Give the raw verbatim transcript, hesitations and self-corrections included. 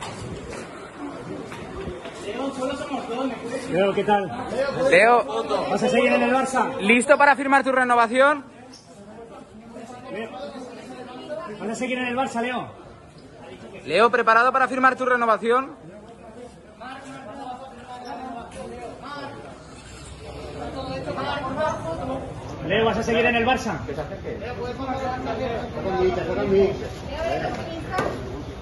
Leo, ¿qué tal? Leo, ¿Vas a seguir en el Barça? ¿listo para firmar tu renovación? Leo, ¿vas a seguir en el Barça, Leo? Leo, ¿preparado para firmar tu renovación? Leo, ¿vas a seguir en el Barça?